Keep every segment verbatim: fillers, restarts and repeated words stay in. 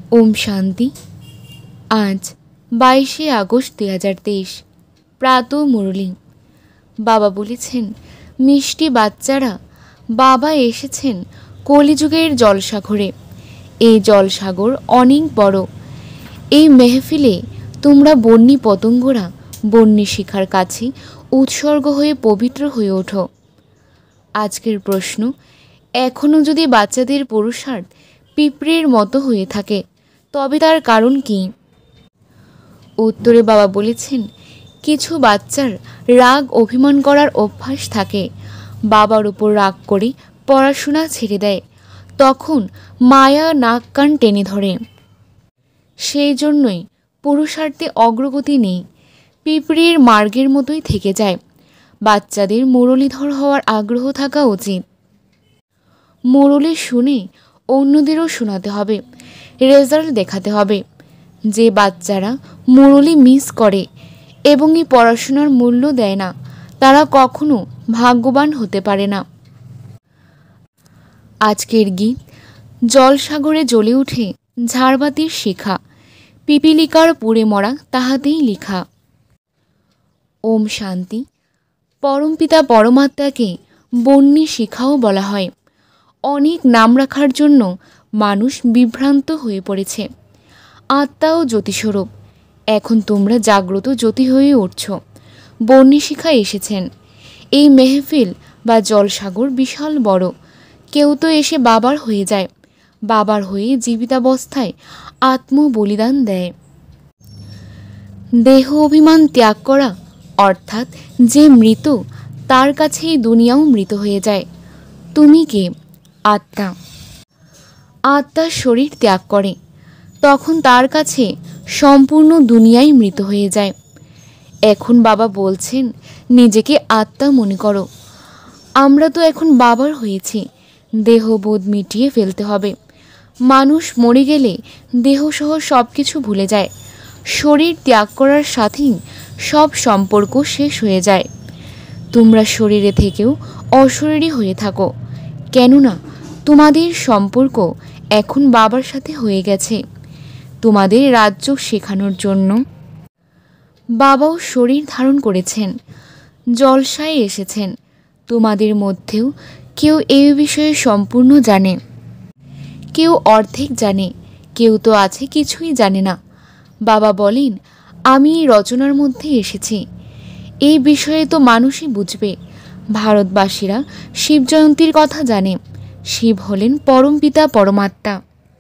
ओम शांति। आज बाईशे আগস্ট দুই হাজার তেইশ প্রাত মুরলী। বাবা বলেছেন, মিষ্টি বাচ্চারা, বাবা এসেছেন কলিযুগের জলসাগরে। এই জলসাগর অনেক বড়। এই মেহফিলে তোমরা বন্যী পতঙ্গরা বন্যী শিখার কাছে উৎসর্গ হয়ে পবিত্র হয়ে ওঠো। আজকের প্রশ্ন, এখনও যদি বাচ্চাদের পুরুষার্থ পিঁপড়ের মতো হয়ে থাকে তবে তার কারণ কি? উত্তরে বাবা বলেছেন, কিছু বাচ্চার রাগ অভিমান করার অভ্যাস থাকে। বাবার উপর রাগ করে পড়াশোনা ছেড়ে দেয়। তখন মায়া নাক কান টেনে ধরে। সেই জন্যই পুরুষার্থে অগ্রগতি নেই, পিঁপড়ের মার্গের মতোই থেকে যায়। বাচ্চাদের মুরলীধর হওয়ার আগ্রহ থাকা উচিত। মুরলী শুনে অন্যদেরও শোনাতে হবে, রেজাল্ট দেখাতে হবে। যে বাচ্চারা মুরলী মিস করে এবং এই পড়াশোনার মূল্য দেয় না, তারা কখনো ভাগ্যবান হতে পারে না। আজকের গীত, জলসাগরে জ্বলে উঠে ঝাড়বাতির শিখা, পিপিলিকার পুড়ে মরা তাহাতেই লিখা। ওম শান্তি। পরমপিতা পরমাত্মাকে বন্যী শিখাও বলা হয়। অনেক নাম রাখার জন্য মানুষ বিভ্রান্ত হয়ে পড়েছে। আত্মাও জ্যোতিস্বরূপ। এখন তোমরা জাগ্রত জ্যোতি হয়ে উঠছ। বন্যী শিখা এসেছেন। এই মেহফিল বা জলসাগর বিশাল বড়। কেউ তো এসে বাবার হয়ে যায়, বাবার হয়ে জীবিতাবস্থায় আত্ম বলিদান দেয়। দেহ অভিমান ত্যাগ করা অর্থাৎ যে মৃত, তার কাছেই দুনিয়াও মৃত হয়ে যায়। তুমি কে? আত্মা। আত্মা শরীর ত্যাগ করে, তখন তার কাছে সম্পূর্ণ দুনিয়াই মৃত হয়ে যায়। এখন বাবা বলছেন, নিজেকে আত্মা মনে করো। আমরা তো এখন বাবার হয়েছি। দেহবোধ মিটিয়ে ফেলতে হবে। মানুষ মরে গেলে দেহসহ সব কিছু ভুলে যায়। শরীর ত্যাগ করার সাথেই সব সম্পর্ক শেষ হয়ে যায়। তোমরা শরীরে থেকেও অশরীরী হয়ে থাকো, কেননা তোমাদের সম্পর্ক এখন বাবার সাথে হয়ে গেছে। তোমাদের রাজ্য শেখানোর জন্য বাবাও শরীর ধারণ করেছেন, জলসায় এসেছেন। তোমাদের মধ্যেও কেউ এই বিষয়ে সম্পূর্ণ জানে, কেউ অর্ধেক জানে, কেউ তো আছে কিছুই জানে না। বাবা বলেন, আমি এই রচনার মধ্যে এসেছি। এই বিষয়ে তো মানুষই বুঝবে। ভারতবাসীরা শিব জয়ন্তীর কথা জানে। শিব হলেন পরমপিতা পরমাত্মা,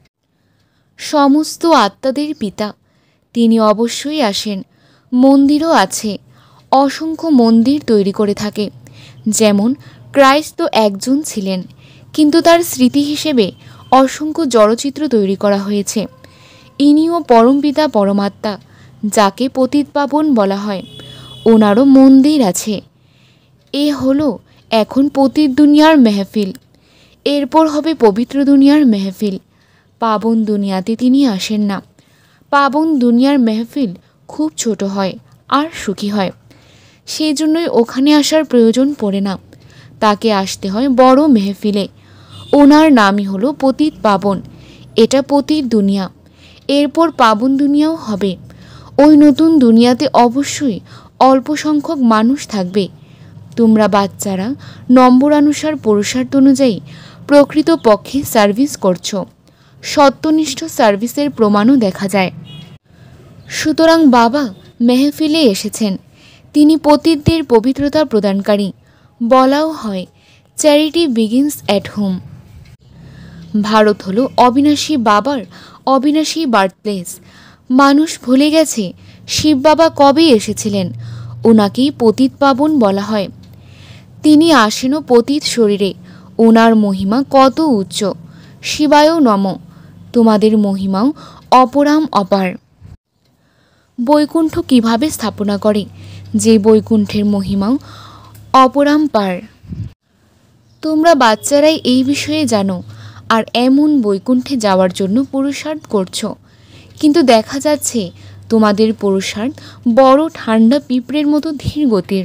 সমস্ত আত্মাদের পিতা। তিনি অবশ্যই আসেন। মন্দিরও আছে, অসংখ্য মন্দির তৈরি করে থাকে। যেমন ক্রাইস্ট একজন ছিলেন, কিন্তু তার স্মৃতি হিসেবে অসংখ্য জড়চিত্র তৈরি করা হয়েছে। ইনিও পরমপিতা পরমাত্মা, যাকে পতিতপাবন বলা হয়। ওনারও মন্দির আছে। এ হলো এখন পতিত দুনিয়ার মেহফিল। এরপর হবে পবিত্র দুনিয়ার মেহফিল। পাবন দুনিয়াতে তিনি আসেন না। পাবন দুনিয়ার মেহফিল খুব ছোট হয় আর সুখী হয়। সেই জন্যই ওখানে আসার প্রয়োজন পড়ে না। তাকে আসতে হয় বড় মেহফিলে। ওনার নামই হলো পতিত পাবন। এটা পতিত দুনিয়া। এরপর পাবন দুনিয়াও হবে। ওই নতুন দুনিয়াতে অবশ্যই অল্প সংখ্যক মানুষ থাকবে। তোমরা বাচ্চারা নম্বরানুসার পুরুষার্থ অনুযায়ী প্রকৃত পক্ষে সার্ভিস করছো। সত্যনিষ্ঠ সার্ভিসের প্রমাণও দেখা যায়। সুতরাং বাবা মেহফিলে এসেছেন। তিনি পতিতদের পবিত্রতা প্রদানকারী। বলাও হয়, charity begins at home. Bharat হলো অবিনাশী বাবার অবিনাশী বার্থপ্লেস। মানুষ ভুলে গেছে শিব বাবা কবে এসেছিলেন। ওনাকেই পতিত পাবন বলা হয়। তিনি আসেনও পতিত শরীরে। ওনার মহিমা কত উচ্চ। শিবায় নম। তোমাদের মহিমাও অপরাম অপার। বৈকুণ্ঠ কিভাবে স্থাপনা করে, যে বৈকুণ্ঠের মহিমাও অপরাম্পার। তোমরা বাচ্চারাই এই বিষয়ে জানো, আর এমন বৈকুণ্ঠে যাওয়ার জন্য পুরুষার্থ করছো। কিন্তু দেখা যাচ্ছে তোমাদের পুরুষার্থ বড় ঠান্ডা পিঁপড়ের মতো ধীর গতির।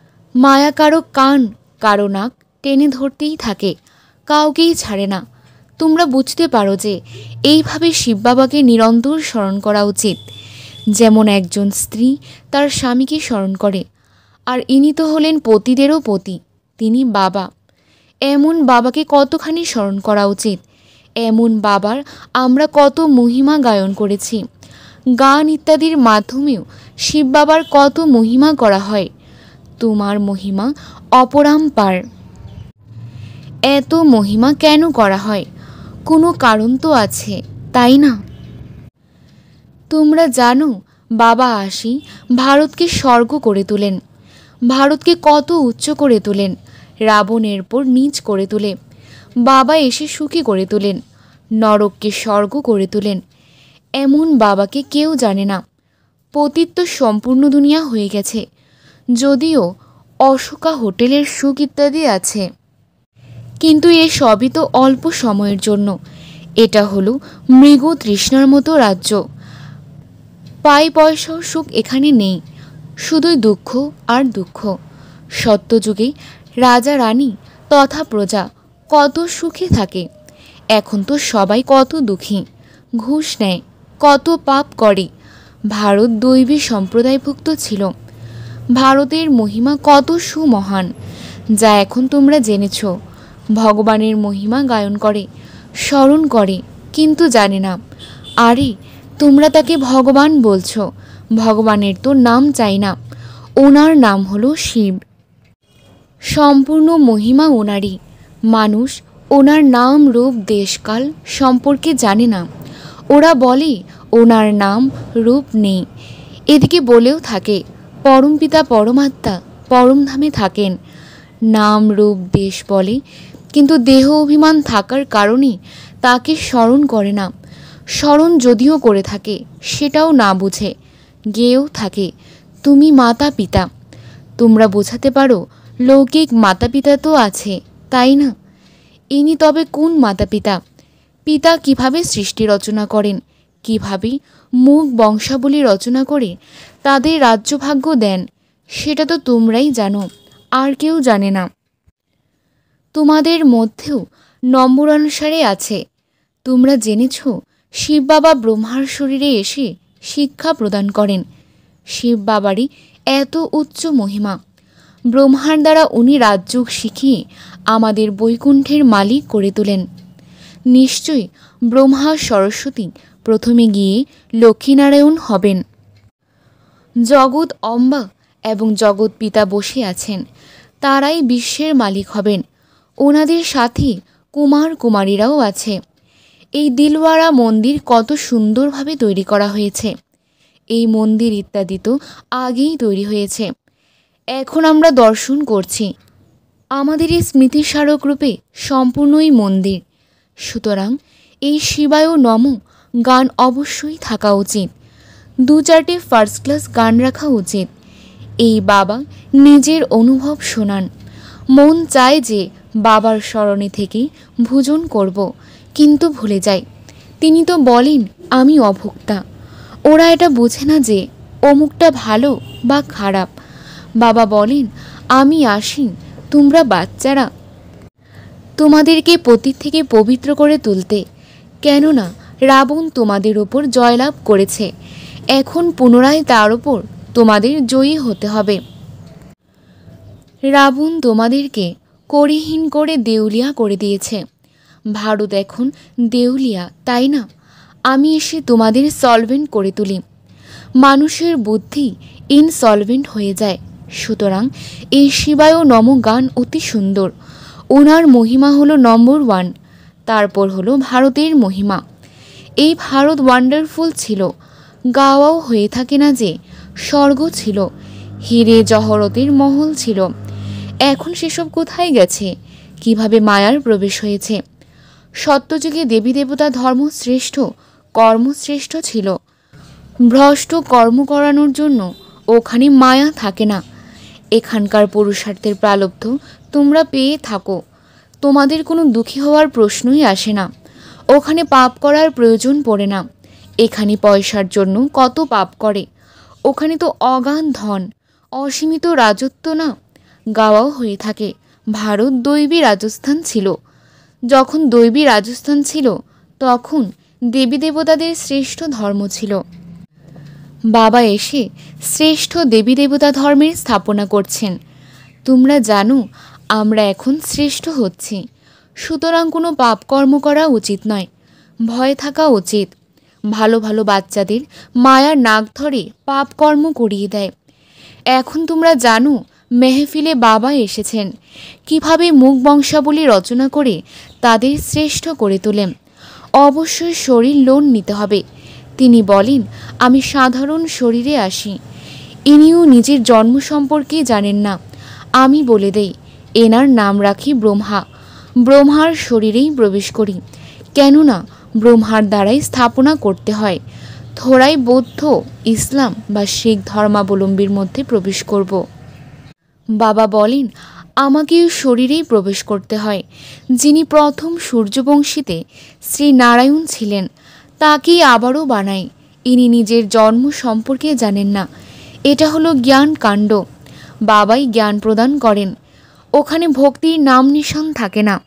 মায়া কারো কান কারো নাক টেনে ধরতেই থাকে, কাউকেই ছাড়ে না। তোমরা বুঝতে পারো যে এইভাবে শিব বাবাকে নিরন্তর স্মরণ করা উচিত, যেমন একজন স্ত্রী তার স্বামীকে স্মরণ করে। আর ইনি তো হলেন পতিদেরও পতি, তিনি বাবা। এমন বাবাকে কতখানি স্মরণ করা উচিত। এমন বাবার আমরা কত মহিমা গায়ন করেছি। গান ইত্যাদির মাধ্যমেও শিব বাবার কত মহিমা করা হয়। তোমার মহিমা অপরাম্পার। এত মহিমা কেন করা হয়? কোনো কারণ তো আছে, তাই না? তোমরা জানো বাবা আসি ভারতকে স্বর্গ করে তোলেন। ভারতকে কত উচ্চ করে তোলেন, রাবণের পর নীচ করে তোলে। বাবা এসে সুখী করে তোলেন, নরককে স্বর্গ করে তোলেন। এমন বাবাকে কেউ জানে না। পতিত্ব সম্পূর্ণ দুনিয়া হয়ে গেছে, যদিও অশোকা হোটেলের সুখ ইত্যাদি আছে, কিন্তু এ সবই তো অল্প সময়ের জন্য। এটা হলো মৃগ তৃষ্ণার মতো রাজ্য। পাই পয়সাও সুখ এখানে নেই, শুধুই দুঃখ আর দুঃখ। সত্যযুগে রাজা রানী তথা প্রজা কত সুখে থাকে। এখন তো সবাই কত দুঃখী, ঘুষ নেয়, কত পাপ করে। ভারত দৈবী সম্প্রদায়ভুক্ত ছিল। ভারতের মহিমা কত সুমহান, যা এখন তোমরা জেনেছ। ভগবানের মহিমা গায়ন করে, স্মরণ করে, কিন্তু জানে না। আরে তোমরা তাকে ভগবান বলছো, ভগবানের তো নাম চাই না। ওনার নাম হলো শিব। সম্পূর্ণ মহিমা ওনারই। মানুষ ওনার নাম রূপ দেশকাল সম্পর্কে জানে না। ওরা বলে ওনার নাম রূপ নেই। এদিকে বলেও থাকে পরমপিতা পরমাত্মা পরমধামে থাকেন। নাম রূপ দেশ বলে, কিন্তু দেহ অভিমান থাকার কারণে তাকে স্মরণ করে না। স্মরণ যদিও করে থাকে সেটাও না বুঝে, গেয়েও থাকে তুমি মাতা পিতা। তোমরা বোঝাতে পারো লৌকিক মাতা পিতা তো আছে, তাই না? ইনি তবে কোন মাতা পিতা? পিতা কিভাবে সৃষ্টি রচনা করেন, কিভাবে মুখ বংশাবলী রচনা করে তাদের রাজ্যভাগ্য দেন, সেটা তো তোমরাই জানো, আর কেউ জানে না। তোমাদের মধ্যেও নম্বর অনুসারে আছে। তোমরা জেনেছ শিব বাবা ব্রহ্মার শরীরে এসে শিক্ষা প্রদান করেন। শিব বাবারই এত উচ্চ মহিমা। ব্রহ্মার দ্বারা উনি রাজযোগ শিখিয়ে আমাদের বৈকুণ্ঠের মালিক করে তোলেন। নিশ্চয়ই ব্রহ্মা সরস্বতী প্রথমে গিয়ে লক্ষ্মীনারায়ণ হবেন। জগৎ অম্বা এবং জগৎ পিতা বসে আছেন, তারাই বিশ্বের মালিক হবেন। ওনাদের সাথে কুমার কুমারীরাও আছে। এই দিলওয়ারা মন্দির কত সুন্দরভাবে তৈরি করা হয়েছে। এই মন্দির ইত্যাদি তো আগেই তৈরি হয়েছে, এখন আমরা দর্শন করছি। আমাদের এই স্মৃতিস্মারক রূপে সম্পূর্ণই মন্দির। সুতরাং এই শিবায় নম গান অবশ্যই থাকা উচিত। দু চারটে ফার্স্ট ক্লাস গান রাখা উচিত। এই বাবা নিজের অনুভব শোনান। মন চায় যে বাবার স্মরণে থেকেই ভোজন করব, কিন্তু ভুলে যাই। তিনি তো বলেন আমি অভোক্তা। ওরা এটা বোঝে না যে অমুকটা ভালো বা খারাপ। বাবা বলেন আমি আসি, তোমরা বাচ্চারা, তোমাদেরকে পতিত থেকে পবিত্র করে তুলতে। কেননা রাবণ তোমাদের ওপর জয়লাভ করেছে, এখন পুনরায় তার ওপর তোমাদের জয়ী হতে হবে। রাবণ তোমাদেরকে করিহীন করে দেউলিয়া করে দিয়েছে। ভারত এখন দেউলিয়া, তাই না? আমি এসে তোমাদের সলভেন্ট করে তুলি। মানুষের বুদ্ধি ইনসলভেন্ট হয়ে যায়। সুতরাং এই শিবায় নম গান অতি সুন্দর। ওনার মহিমা হলো নম্বর ওয়ান, তারপর হলো ভারতের মহিমা। এই ভারত ওয়ান্ডারফুল ছিল, গাওয়াও হয়ে থাকে না যে স্বর্গ ছিল, হিরে জহরতের মহল ছিল। এখন সেসব কোথায় গেছে? কিভাবে মায়ার প্রবেশ হয়েছে? সত্যযুগে দেবী দেবতা ধর্ম শ্রেষ্ঠ, কর্মশ্রেষ্ঠ ছিল। ভ্রষ্ট কর্ম করানোর জন্য ওখানে মায়া থাকে না। এখানকার পুরুষার্থের প্রালব্ধ তোমরা পেয়ে থাকো, তোমাদের কোনো দুঃখী হওয়ার প্রশ্নই আসে না। ওখানে পাপ করার প্রয়োজন পড়ে না। এখানে পয়সার জন্য কত পাপ করে। ওখানে তো অগাধ ধন, অসীমিত রাজত্ব না। গাওয়াও হয়ে থাকে ভারত দৈবী রাজস্থান ছিল। যখন দৈবী রাজস্থান ছিল তখন দেবী দেবতাদের শ্রেষ্ঠ ধর্ম ছিল। বাবা এসে শ্রেষ্ঠ দেবী দেবতা ধর্মের স্থাপনা করছেন। তোমরা জানো আমরা এখন শ্রেষ্ঠ হচ্ছি, সুতরাং কোনো পাপকর্ম করা উচিত নয়, ভয় থাকা উচিত। ভালো ভালো বাচ্চাদের মায়ার নাক ধরে পাপকর্ম করিয়ে দেয়। এখন তোমরা জানো মেহফিলে বাবা এসেছেন, কিভাবে মুখ বংশাবলী রচনা করে তাদের শ্রেষ্ঠ করে তোলেন। অবশ্যই শরীর লোন নিতে হবে। তিনি বলেন আমি সাধারণ শরীরে আসি। ইনিও নিজের জন্ম সম্পর্কে জানেন না। আমি বলে দেই এনার নাম রাখি ব্রহ্মা। ব্রহ্মার শরীরেই প্রবেশ করি, কেননা ব্রহ্মার দ্বারাই স্থাপনা করতে হয়। থোড়াই বৌদ্ধ, ইসলাম বা শিখ ধর্মাবলম্বীর মধ্যে প্রবেশ করব। বাবা বলেন আমাকে শরীরেই প্রবেশ করতে হয়। যিনি প্রথম সূর্যবংশীতে শ্রী নারায়ণ ছিলেন তাকেই আবারও বানাই। ইনি নিজের জন্ম সম্পর্কে জানেন না। এটা হলো জ্ঞান কাণ্ড। বাবাই জ্ঞান প্রদান করেন। ওখানে ভক্তির নাম নিশান থাকে না।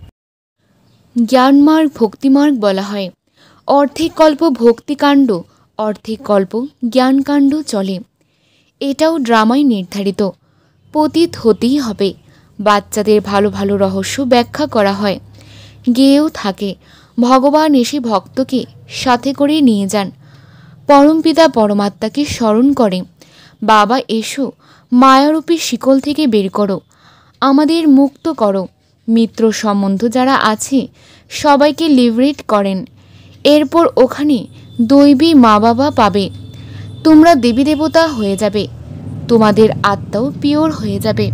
জ্ঞানমার্গ ভক্তিমার্গ বলা হয়। অর্ধেক কল্প ভক্তিকাণ্ড, অর্ধেক কল্প জ্ঞানকাণ্ড চলে। এটাও ড্রামায় নির্ধারিত। পতিত হতেই হবে। বাচ্চাদের ভালো ভালো রহস্য ব্যাখ্যা করা হয়, গেয়েও থাকে। ভগবান এসে ভক্তকে সাথে করে নিয়ে যান। পরমপিতা পরমাত্মাকে স্মরণ করে বাবা এসো, মায়ারূপী শিকল থেকে বের করো, আমাদের মুক্ত করো। মিত্র সম্বন্ধ যারা আছে সবাইকে লিবারেট করেন। এরপর ওখানে দৈবী মা বাবা পাবে। তোমরা দেবী দেবতা হয়ে যাবে, তোমাদের আত্মাও পিওর হয়ে যাবে।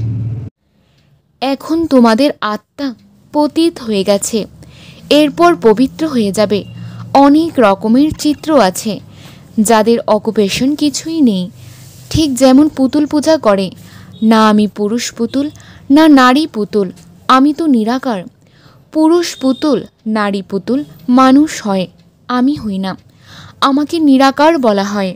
এখন তোমাদের আত্মা পতিত হয়ে গেছে, এরপর পবিত্র হয়ে যাবে। অনেক রকমের চিত্র আছে যাদের অকুপেশন কিছুই নেই, ঠিক যেমন পুতুল পূজা করে। না আমি পুরুষ পুতুল, না নারী পুতুল, আমি তো নিরাকার। পুরুষ পুতুল, নারী পুতুল মানুষ হয়, আমি হই না। আমাকে নিরাকার বলা হয়।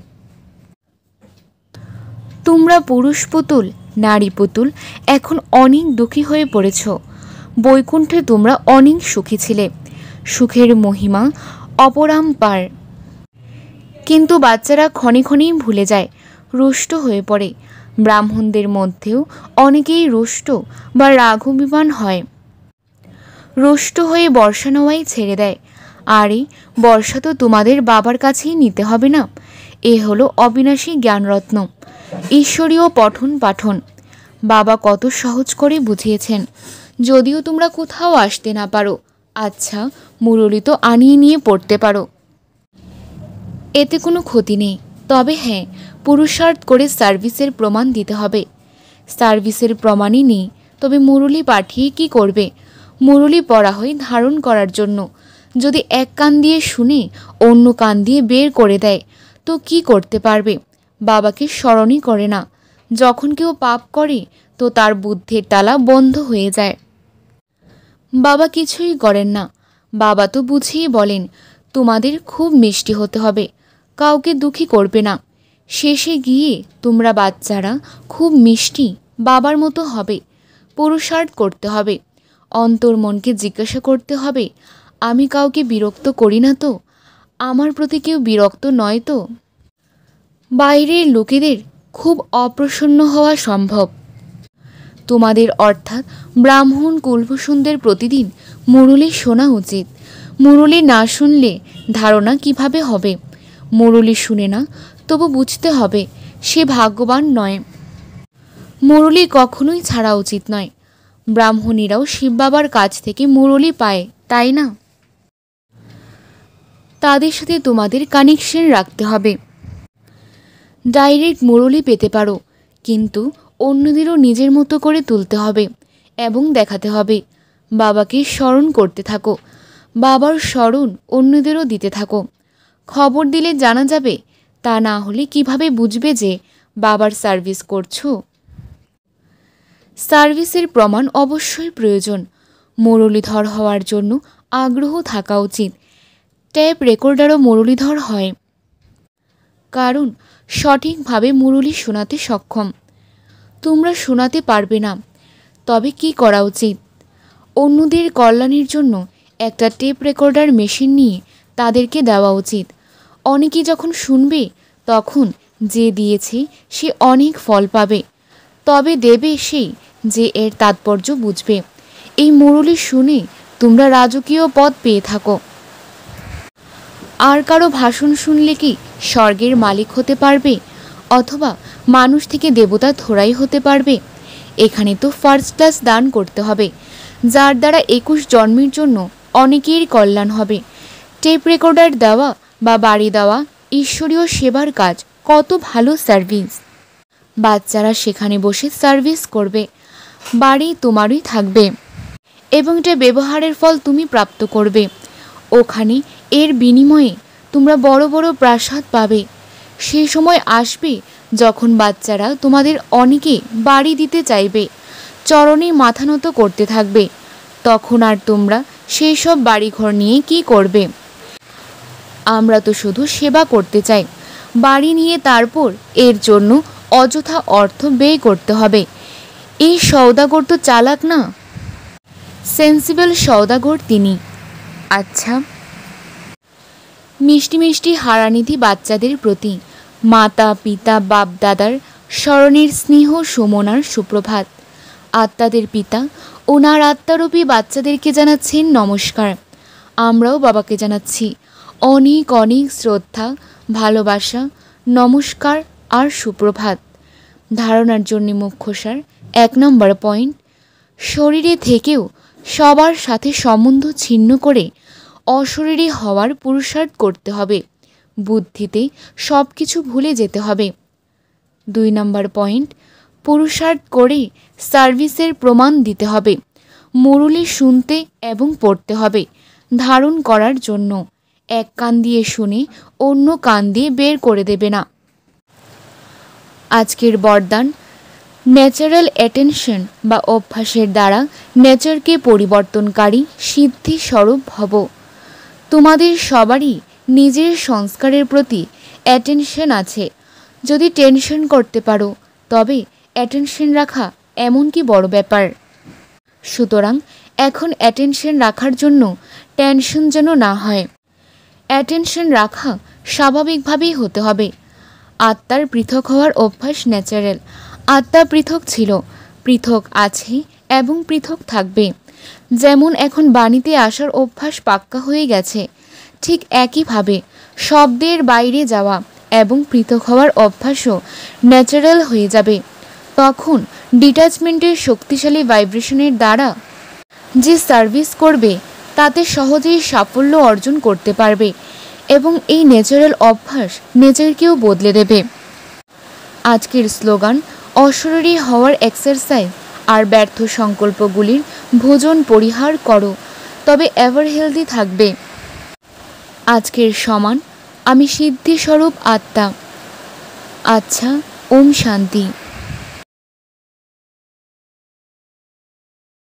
তোমরা পুরুষ পুতুল, নারী পুতুল এখন অনেক দুঃখী হয়ে পড়েছ। বৈকুণ্ঠে তোমরা অনেক সুখী ছিলে। সুখের মহিমা অপরাম্পার। কিন্তু বাচ্চারা ক্ষণে ক্ষণেই ভুলে যায়, রুষ্ট হয়ে পড়ে। ব্রাহ্মণদের মধ্যেও অনেকেই রুষ্ট বা রাগাভিমান হয়। রুষ্ট হয়ে বর্ষা নেওয়াই ছেড়ে দেয়। আরে বর্ষা তো তোমাদের বাবার কাছেই নিতে হবে না। এ হলো অবিনাশী জ্ঞানরত্ন, ঈশ্বরীয় পঠন পাঠন। বাবা কত সহজ করে বুঝিয়েছেন। যদিও তোমরা কোথাও আসতে না পারো, আচ্ছা মুরলি তো আনিয়ে নিয়ে পড়তে পারো, এতে কোনো ক্ষতি নেই। তবে হ্যাঁ, পুরুষার্থ করে সার্ভিসের প্রমাণ দিতে হবে। সার্ভিসের প্রমাণই নেই তবে মুরলি পাঠিয়ে কি করবে? মুরলি পড়া হয় ধারণ করার জন্য। যদি এক কান দিয়ে শুনে অন্য কান দিয়ে বের করে দেয় তো কি করতে পারবে? বাবাকে স্মরণই করে না। যখন কেউ পাপ করে তো তার বুদ্ধির তালা বন্ধ হয়ে যায়। বাবা কিছুই করেন না। বাবা তো বুঝিয়ে বলেন তোমাদের খুব মিষ্টি হতে হবে, কাউকে দুঃখী করবে না। শেষে গিয়ে তোমরা বাচ্চারা খুব মিষ্টি বাবার মতো হবে। পুরুষার্থ করতে হবে। অন্তর মনকে জিজ্ঞাসা করতে হবে আমি কাউকে বিরক্ত করি না তো? আমার প্রতি কেউ বিরক্ত নয় তো? বাইরের লোকেদের খুব অপ্রসন্ন হওয়া সম্ভব। তোমাদের অর্থাৎ ব্রাহ্মণ কুলভূষণদের প্রতিদিন মুরলি শোনা উচিত। মুরলি না শুনলে ধারণা কিভাবে হবে? মুরলি শুনে না তবু বুঝতে হবে সে ভাগ্যবান নয়। মুরলি কখনোই ছাড়া উচিত নয়। ব্রাহ্মণীরাও শিব বাবার কাছ থেকে মুরলি পায়, তাই না? তাদের সাথে তোমাদের কানেকশন রাখতে হবে। ডাইরেক্ট মুরলি পেতে পারো, কিন্তু অন্যদেরও নিজের মতো করে তুলতে হবে এবং দেখাতে হবে। বাবাকে স্মরণ করতে থাকো। বাবার স্মরণ অন্যদেরও দিতে থাকো। খবর দিলে জানা যাবে, তা না হলে কিভাবে বুঝবে যে বাবার সার্ভিস করছো? সার্ভিসের প্রমাণ অবশ্যই প্রয়োজন। মুরলীধর হওয়ার জন্য আগ্রহ থাকা উচিত। ট্যাপ রেকর্ডারও মুরলীধর হয়, কারণ সঠিকভাবে মুরলি শোনাতে সক্ষম। তোমরা শোনাতে পারবে না, তবে কি করা উচিত? অন্যদের কল্যাণের জন্য একটা টেপ রেকর্ডার মেশিন নিয়ে তাদেরকে দেওয়া উচিত। অনেকে যখন শুনবে তখন যে দিয়েছে সে অনেক ফল পাবে, তবে দেবে সেই যে এর তাৎপর্য বুঝবে। এই মুরলি শুনে তোমরা রাজকীয় পদ পেয়ে থাকো। আর কারো ভাষণ শুনলে কি স্বর্গের মালিক হতে পারবে, অথবা মানুষ থেকে দেবতা ধরাই হতে পারবে? এখানে তো ফার্স্ট ক্লাস দান করতে হবে, যার দ্বারা একুশ জন্মের জন্য অনেকের কল্যাণ হবে। টেপ রেকর্ডার দেওয়া বা বাড়ি দেওয়া ঈশ্বরীয় সেবার কাজ, কত ভালো সার্ভিস। বাচ্চারা সেখানে বসে সার্ভিস করবে, বাড়ি তোমারই থাকবে এবং এটা ব্যবহারের ফল তুমি প্রাপ্ত করবে। ওখানে এর বিনিময়ে তোমরা বড় বড় প্রাসাদ পাবে। সেই সময় আসবে যখন বাচ্চারা তোমাদের অনেকে বাড়ি দিতে চাইবে, চরণে মাথা নত করতে থাকবে। তখন আর তোমরা সেই সব বাড়িঘর নিয়ে কি করবে? আমরা তো শুধু সেবা করতে চাই, বাড়ি নিয়ে তারপর এর জন্য অযথা অর্থ ব্যয় করতে হবে। এই সওদাগর তো চালাক না, সেন্সিবল সওদাগর তিনি। আচ্ছা, মিষ্টি মিষ্টি হারানিধি বাচ্চাদের প্রতি মাতা পিতা বাপ দাদার স্মরণের স্নেহ সুমনার সুপ্রভাত। আত্মাদের পিতা ওনার আত্মারূপী বাচ্চাদেরকে জানাচ্ছেন নমস্কার। আমরাও বাবাকে জানাচ্ছি অনেক অনেক শ্রদ্ধা, ভালোবাসা, নমস্কার আর সুপ্রভাত। ধারণার জন্য মুখ্যসার এক নম্বর পয়েন্ট, শরীরে থেকেও সবার সাথে সম্বন্ধ ছিন্ন করে অশরীরী হওয়ার পুরুষার্থ করতে হবে। বুদ্ধিতে সব কিছু ভুলে যেতে হবে। দুই নম্বর পয়েন্ট, পুরুষার্থ করে সার্ভিসের প্রমাণ দিতে হবে। মুরলি শুনতে এবং পড়তে হবে ধারণ করার জন্য। এক কান দিয়ে শুনে অন্য কান দিয়ে বের করে দেবে না। আজকের বরদান, ন্যাচারাল অ্যাটেনশন বা অভ্যাসের দ্বারা নেচারকে পরিবর্তনকারী সিদ্ধি স্বরূপ ভব। তোমাদের সবারই নিজের সংস্কারের প্রতি অ্যাটেনশন আছে। যদি টেনশন করতে পারো তবে অ্যাটেনশন রাখা এমন কি বড় ব্যাপার? সুতরাং এখন অ্যাটেনশন রাখার জন্য টেনশন যেন না হয়। অ্যাটেনশন রাখা স্বাভাবিকভাবেই হতে হবে। আত্মার পৃথক হওয়ার অভ্যাস ন্যাচারাল। আত্মা পৃথক ছিল, পৃথক আছে এবং পৃথক থাকবে। যেমন এখন বাণীতে আসার অভ্যাস পাক্কা হয়ে গেছে, ঠিক একইভাবে শব্দের বাইরে যাওয়া এবং পৃথক হওয়ার অভ্যাসও ন্যাচারাল হয়ে যাবে। তখন ডিট্যাচমেন্টের শক্তিশালী ভাইব্রেশনের দ্বারা যে সার্ভিস করবে তাতে সহজেই সাফল্য অর্জন করতে পারবে এবং এই ন্যাচারাল অভ্যাস নেচারকেও বদলে দেবে। আজকের স্লোগান, অশরীরী হওয়ার এক্সারসাইজ আর ব্যর্থ সংকল্পগুলির ভোজন পরিহার করো, তবে এভার হেলদি থাকবে। আজকের সমান, আমি সিদ্ধিস্বরূপ আত্মা। আচ্ছা, ওম শান্তি।